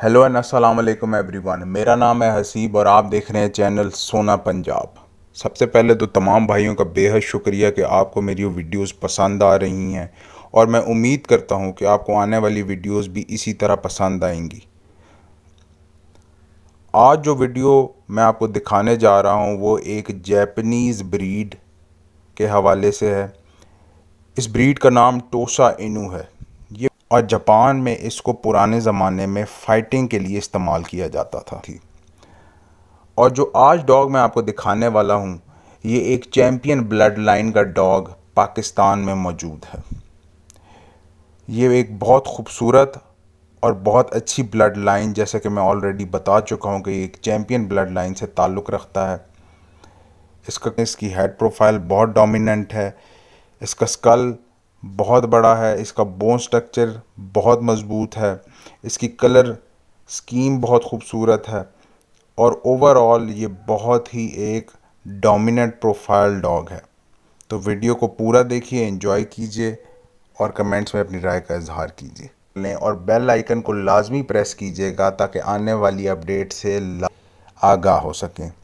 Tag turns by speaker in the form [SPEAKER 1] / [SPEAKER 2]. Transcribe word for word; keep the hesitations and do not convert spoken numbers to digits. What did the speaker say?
[SPEAKER 1] Hello and अस्सलाम वालेकुम everyone. मेरा नाम है हसीब और आप देख रहे हैं चैनल सोना पंजाब। सबसे पहले तो तमाम भाइयों का बेहद शुक्रिया कि आपको मेरी वीडियोस पसंद आ रही हैं और मैं उम्मीद करता हूं कि आपको आने वाली वीडियोस भी इसी तरह पसंद आएंगी। आज जो वीडियो मैं आपको दिखाने जा रहा हूं वो एक जैपनीज़ ब्रीड के हवाले से है। इस ब्रीड का नाम टोसा इनू है ये और जापान में इसको पुराने ज़माने में फ़ाइटिंग के लिए इस्तेमाल किया जाता था थी और जो आज डॉग मैं आपको दिखाने वाला हूँ ये एक चैम्पियन ब्लड लाइन का डॉग पाकिस्तान में मौजूद है। ये एक बहुत खूबसूरत और बहुत अच्छी ब्लड लाइन, जैसे कि मैं ऑलरेडी बता चुका हूँ कि एक चैम्पियन ब्लड लाइन से ताल्लुक़ रखता है। इसका इसकी हेड प्रोफाइल बहुत डोमिनेंट है, इसका स्कल बहुत बड़ा है, इसका बोन स्ट्रक्चर बहुत मज़बूत है, इसकी कलर स्कीम बहुत खूबसूरत है और ओवरऑल ये बहुत ही एक डोमिनेंट प्रोफाइल डॉग है। तो वीडियो को पूरा देखिए, एंजॉय कीजिए और कमेंट्स में अपनी राय का इजहार कीजिए लें और बेल आइकन को लाजमी प्रेस कीजिएगा ताकि आने वाली अपडेट से आगाह हो सकें।